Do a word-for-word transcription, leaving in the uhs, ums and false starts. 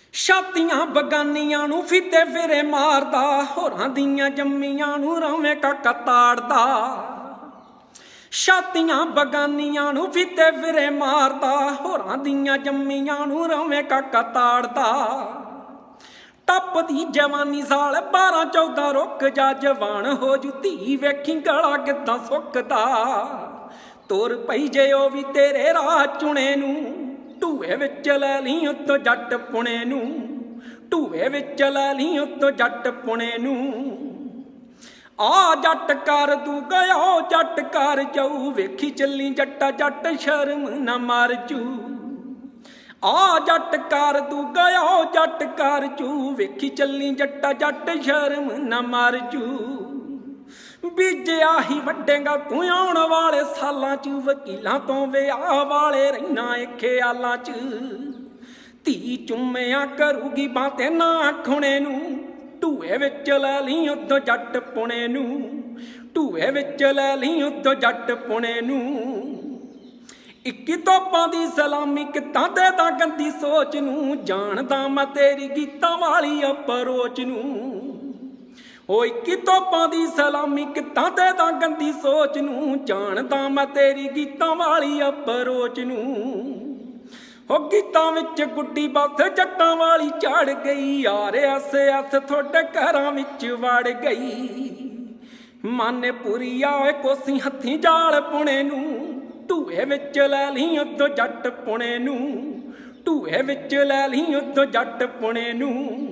छातियां बगानियां नू फिते फिरे मारदा, होरां दियां जम्मियां नू रवें काका ताड़दा। छातियां बगानियां नू फिते फिरे मारदा, होरां दियां जम्मियां नू रवें काका ताड़दा। टप दी जवानी साल बारह चौदह रुक जा, जवान हो जू धी वेखी गला किदां सुकदा। तुर पई जे ओ भी तेरे राह चुने नू, ढूए विच लै ली उत्तों जट पुणे नू, ढूए विच लै ली उत्तों जट पुणे नू। आ जट कर तू गया जट कर जाऊ, वेखी चली जट्टा जट शर्म न मर जू। आ जट कर तू गया जट कर जू, वेखी चली जट्टा जट शर्म न मर जू। बीजिया ही वड्डेगा तू आउण वाले सालां च, वकीलां तो विआह वाले रहना ए ख्यालां च। धी चुम्मिया करूगी बातें ना खुणे नू, ढूए विच लै ली उदों जट पुणे नू, ढूए विच लै ली उदों जट पुणे नू। इक्की तोपां दी सलामी कित्तां देदा गंदी सोच नू, जानदा मैं तेरी गीतां वाली अपरोच नू। ओ इक्की तोपां दी सलामी कित्तां देदा गंदी सोच नू, जानदा मैं तेरी गीतां वाली अपरोच नू। ओ गीतां विच गुड्डी बस जट्टां वाली चढ़ गई, यारे ऐसे ऐस थोड़े घरां विच वड़ गई। माने पुरी आए कोसी हत्थी जाल पुणे नू, ढूए विच लै ली उदों जट पुणे नू, ढूए विच लै ली उदों जट पुणे नू।